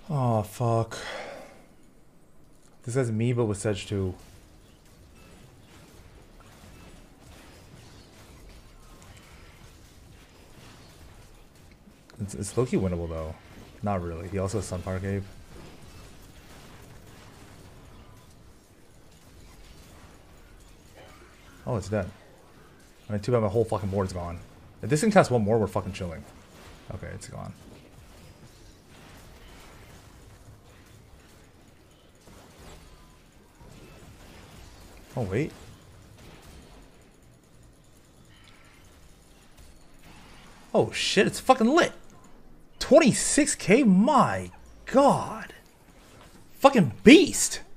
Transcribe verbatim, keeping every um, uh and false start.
Oh, fuck. This has me, but with Sedge too. It's, it's low-key winnable, though. Not really. He also has Sunfire Cave. Oh, it's dead. I mean, too bad my whole fucking board's gone. If this thing casts one more, we're fucking chilling. Okay, it's gone. Oh, wait. Oh, shit, it's fucking lit. twenty-six K? My God. Fucking beast.